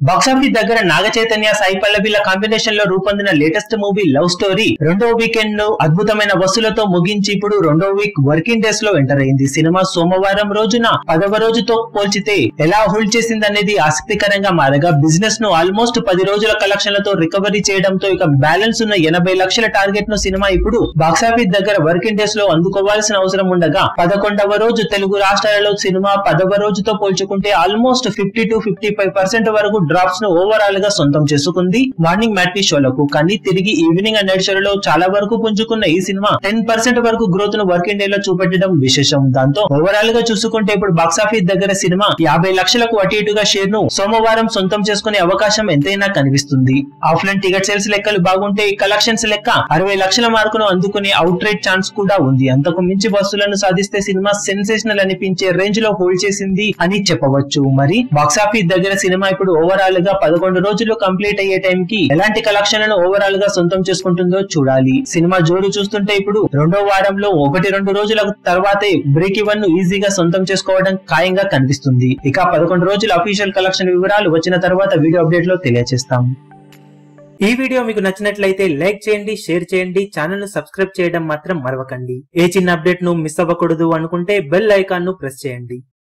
Box office దగ్గర నాగ చైతన్య సాయి పల్లవిల combination లో రూపొందిన లేటెస్ట్ మూవీ లవ్ స్టోరీ రెండో వీకెండ్ ను అద్భుతమైన వసూలతో ముగించి ఇప్పుడు రెండో వీక్ వర్కింగ్ డేస్ లో ఎంటర్ అయింది. సినిమా సోమవారం రోజున 10వ రోజుతో పోల్చితే ఎలా హోల్డ్ చేసింది అనేది ఆసక్తికరంగా మారగా బిజినెస్ ను ఆల్మోస్ట్ 10 రోజుల కలెక్షన్లతో రికవరీ చేయడంతో ఇక బ్యాలెన్స్ ఉన్న 80 లక్షల టార్గెట్ ను సినిమా ఇప్పుడు బాక్సాఫీస్ దగ్గర వర్కింగ్ డేస్ లో అందుకోవాల్సిన అవసరం ఉండగా 11వ రోజు తెలుగు రాష్ట్రాలలో సినిమా 10వ రోజుతో పోల్చుకుంటే ఆల్మోస్ట్ 50 to 55% వరకు డ్రాప్స్ ను ఓవరాల్ గా సొంతం చేసుకుంది మార్నింగ్ మ్యాట్నీ షోలకు. కానీ తిరిగి ఈవినింగ్ అండ్ నైట్ షోలలో చాలా వరకు పుంజుకున్న ఈ సినిమా 10% వరకు గ్రోత్ ను వర్కింగ్ డే లో చూపెట్టడం విశేషం. దాంతో ఓవరాల్ గా చూసుకుంటే ఇప్పుడు బాక్సాఫీస్ దగ్గర సినిమా 50 లక్షలకు అటు ఇటుగా షేర్ ను సోమవారం సొంతం చేసుకునే అవకాశం ఎంతైనా కనిపిస్తుంది. ఆఫ్లైన్ టికెట్ సేల్స్ లెక్కలు బాగుంటే కలెక్షన్స్ లెక్క 60 లక్షల మార్కును అందుకునే అవుట్ రైట్ ఛాన్స్ కూడా ఉంది. అంతకు మించి వసూలను సాధిస్తే సినిమా సెన్సేషనల్ అనిపించే రేంజ్ లో హోల్డ్ చేసింది అని చెప్పవచ్చు. మరి బాక్సాఫీస్ దగ్గర సినిమా ఇప్పుడు ఓవరాల్ గా 11 రోజులు కంప్లీట్ అయ్యే టైం కి ఎలాంటి కలెక్షన్లను ఓవరాల్ గా సొంతం చేసుకుంటుందో చూడాలి. సినిమా జోరు చూస్తుంటే ఇప్పుడు రెండో వారంలో 1-2 రోజుల తర్వాతే బ్రేక్ ఈవెన్ ను ఈజీగా సొంతం చేసుకోవడం ఖాయంగా కనిపిస్తుంది. ఇక 11 రోజుల అఫీషియల్ కలెక్షన్ వివరాలు వచ్చిన తర్వాత వీడియో అప్డేట్ లో తెలియజేస్తాం. ఈ వీడియో మీకు నచ్చినట్లయితే లైక్ చేయండి, షేర్ చేయండి, ఛానల్ ను సబ్స్క్రైబ్ చేయడం మాత్రం మరవకండి. ఏ చిన్న అప్డేట్ ను మిస్ అవ్వకూడదు అనుకుంటే బెల్ ఐకాన్ ను ప్రెస్ చేయండి.